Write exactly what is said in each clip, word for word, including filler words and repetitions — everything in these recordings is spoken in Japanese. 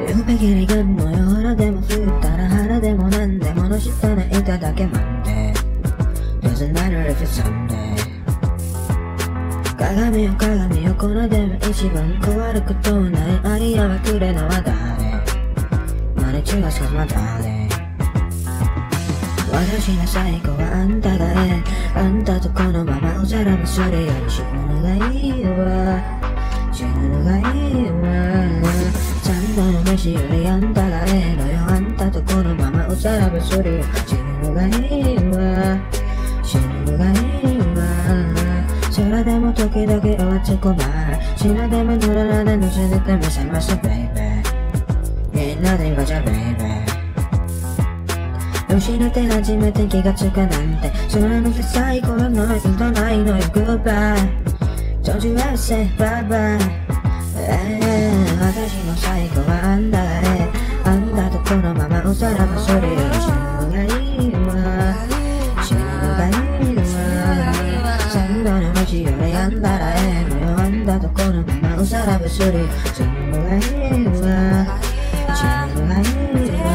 夕べ霧が模様腹でも降ったら腹でもなんでもの下でいただけなんて Doesn't matter if it's Sunday 鏡よ鏡よこのでも一番壊ることないありやはくれのは誰マネチューがしかま誰私の最後はあんたがええあんたとこのままおさらばするより死ぬのがいいわ死ぬのがいいわ三度の飯よりあんたがええのよあんたとこのままおさらばするよ死ぬのがいいわ死ぬのがいいわ空でも時々落ち込まい死ぬでも乗らないで乗せててみせますベイベーみんなでガチャベイベー失って初めて気がつくなんてそれの最後のノイズとないのよ Goodbye Don't you ever say bye bye、えー、私の最後はあんたがええあんたとこのままおさらばするより死ぬのがいいわ死ぬのがいいわ三度の飯よりあんたがええのよあんたとこのままおさらばするよ死ぬのがいいわ死ぬのがいいわ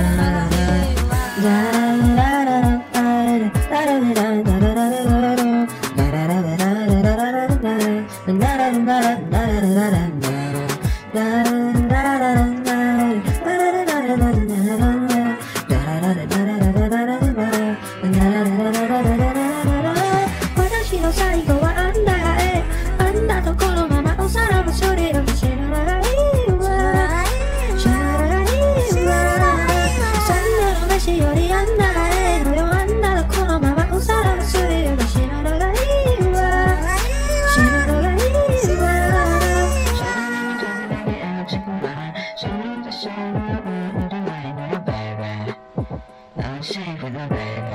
私の最後はあんたがええあんたとこのままおさらばするよ死ぬのがいいわ死ぬのがいいわ三度の飯よりあんたがええのよあんたとこのままおさらばするよ死ぬのがいいわ死ぬのがいいわI'm safe with a baby